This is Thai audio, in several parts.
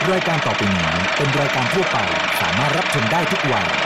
รายการต่อไปนี้เป็นรายการทั่วไปสามารถรับชมได้ทุกวัย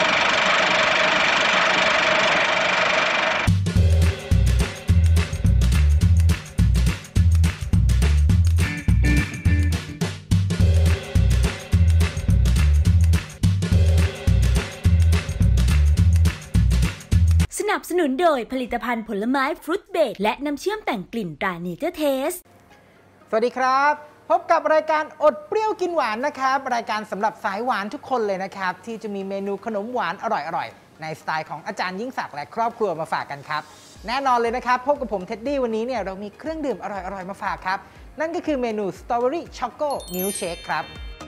สนับสนุนโดยผลิตภัณฑ์ผลไม้ฟรุตเบรดและน้ำเชื่อมแต่งกลิ่นตราเนเจอร์เทสสวัสดีครับพบกับรายการอดเปรี้ยวกินหวานนะครับรายการสำหรับสายหวานทุกคนเลยนะครับที่จะมีเมนูขนมหวานอร่อยๆในสไตล์ของอาจารย์ยิ่งศักดิ์และครอบครัวมาฝากกันครับแน่นอนเลยนะครับพบกับผมเท็ดดี้วันนี้เนี่ยเรามีเครื่องดื่มอร่อยๆมาฝากครับนั่นก็คือเมนูสตรอเบอรี่ช็อกโกมิลค์เชคครับ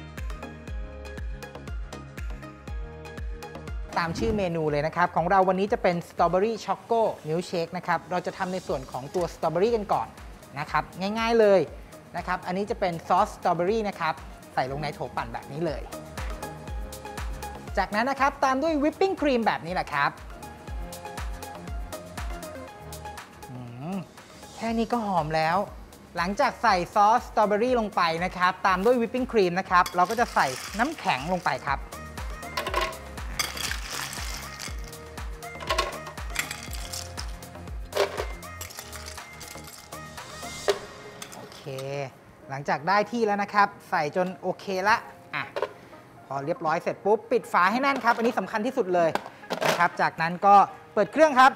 ตามชื่อเมนูเลยนะครับของเราวันนี้จะเป็นสตรอเบอรี่ช็อกโกมิลค์เชคนะครับเราจะทำในส่วนของตัวสตรอเบอรี่กันก่อนนะครับง่ายๆเลยนะครับอันนี้จะเป็นซอสสตรอเบอรี่นะครับใส่ลงในโถปั่นแบบนี้เลยจากนั้นนะครับตามด้วยวิปปิ้งครีมแบบนี้แหละครับแค่นี้ก็หอมแล้วหลังจากใส่ซอสสตรอเบอรี่ลงไปนะครับตามด้วยวิปปิ้งครีมนะครับเราก็จะใส่น้ำแข็งลงไปครับหลังจากได้ที่แล้วนะครับใส่จนโอเคละพอเรียบร้อยเสร็จปุ๊บปิดฝาให้แน่นครับอันนี้สำคัญที่สุดเลยนะครับจากนั้นก็เปิดเครื่องครับ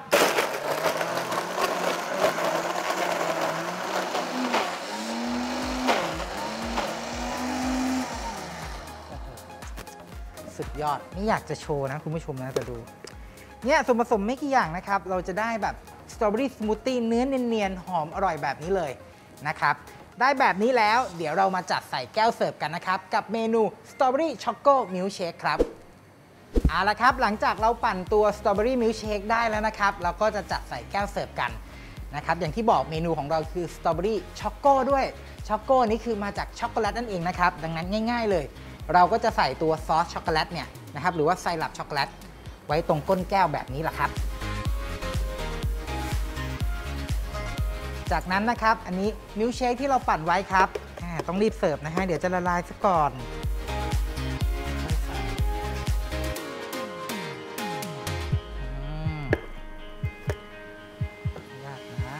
สุดยอดนี่อยากจะโชว์นะคุณผู้ชมนะจะดูเนี่ยส่วนผสมไม่กี่อย่างนะครับเราจะได้แบบสตรอเบอรี่สมูทตี้เนื้อเนียนๆหอมอร่อยแบบนี้เลยนะครับได้แบบนี้แล้วเดี๋ยวเรามาจัดใส่แก้วเสิร์ฟกันนะครับกับเมนูสตรอเบอรี่ช็อกโกมิลค์เชคครับเอาละครับหลังจากเราปั่นตัวสตรอเบอรี่มิลค์เชคได้แล้วนะครับเราก็จะจัดใส่แก้วเสิร์ฟกันนะครับอย่างที่บอกเมนูของเราคือสตรอเบอรี่ช็อกโกด้วยช็อกโกนี่คือมาจากช็อกโกแลตนั่นเองนะครับดังนั้นง่ายๆเลยเราก็จะใส่ตัวซอสช็อกโกแลตเนี่ยนะครับหรือว่าไซรัปช็อกโกแลตไว้ตรงก้นแก้วแบบนี้แหละครับจากนั้นนะครับอันนี้มิลค์เชคที่เราปั่นไว้ครับต้องรีบเสิร์ฟนะฮะเดี๋ยวจะละลายซะก่อนยากนะ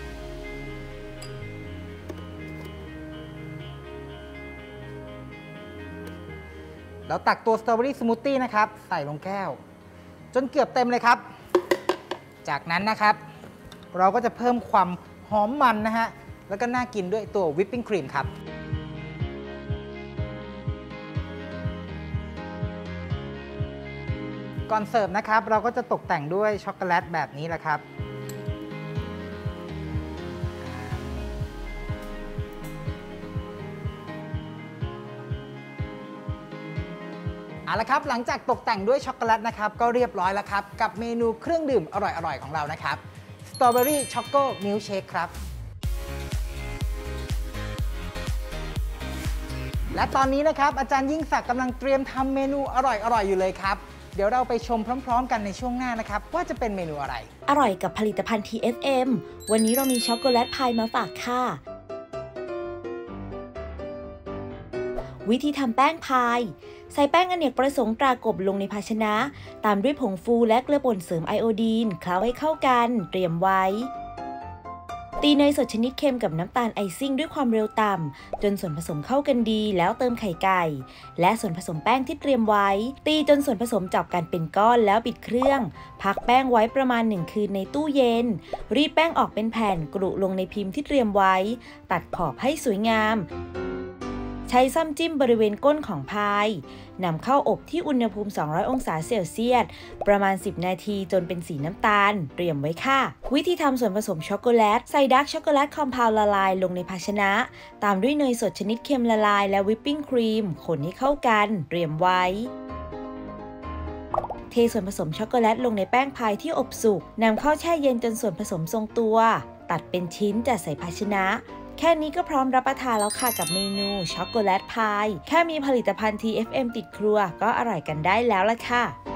แล้วตักตัวสตรอเบอรี่สมูทตี้นะครับใส่ลงแก้วจนเกือบเต็มเลยครับจากนั้นนะครับเราก็จะเพิ่มความหอมมันนะฮะแล้วก็น่ากินด้วยตัววิปปิ้งครีมครับก่อนเสิร์ฟนะครับเราก็จะตกแต่งด้วยช็อกโกแลตแบบนี้แหละครับเอาละครับหลังจากตกแต่งด้วยช็อกโกแลตนะครับก็เรียบร้อยแล้วครับกับเมนูเครื่องดื่มอร่อยๆของเรานะครับสตรอเบอรี่ช็อกโกมิลค์เชคครับและตอนนี้นะครับอาจารย์ยิ่งศักดิ์กำลังเตรียมทำเมนูอร่อยอยู่เลยครับเดี๋ยวเราไปชมพร้อมๆกันในช่วงหน้านะครับว่าจะเป็นเมนูอะไรอร่อยกับผลิตภัณฑ์ TFM วันนี้เรามีช็อกโกแลตพายมาฝากค่ะวิธีทำแป้งพายใส่แป้งอเนกประสงค์ตรากบลงในภาชนะตามด้วยผงฟูและเกลือป่นเสริมไอโอดีนเคล้าให้เข้ากันเตรียมไว้ตีเนยสดชนิดเค็มกับน้ำตาลไอซิ่งด้วยความเร็วต่ำจนส่วนผสมเข้ากันดีแล้วเติมไข่ไก่และส่วนผสมแป้งที่เตรียมไว้ตีจนส่วนผสมจับกันเป็นก้อนแล้วปิดเครื่องพักแป้งไว้ประมาณ1คืนในตู้เย็นรีดแป้งออกเป็นแผ่นกรุลงในพิมพ์ที่เตรียมไว้ตัดขอบให้สวยงามใช้ซ่อมจิ้มบริเวณก้นของพายนำเข้าอบที่อุณหภูมิ200องศาเซลเซียสประมาณ10นาทีจนเป็นสีน้ำตาลเตรียมไว้ค่ะวิธีทำส่วนผสมช็อกโกแลตใส่ดาร์กช็อกโกแลตคอมเพลละลายลงในภาชนะตามด้วยเนยสดชนิดเค็มละลายและวิปปิ้งครีมคนให้เข้ากันเตรียมไว้เทส่วนผสมช็อกโกแลตลงในแป้งพายที่อบสุกนำเข้าแช่เย็นจนส่วนผสมทรงตัวตัดเป็นชิ้นจัดใส่ภาชนะแค่นี้ก็พร้อมรับประทานแล้วค่ะกับเมนูช็อกโกแลตพายแค่มีผลิตภัณฑ์ TFM ติดครัวก็อร่อยกันได้แล้วล่ะค่ะ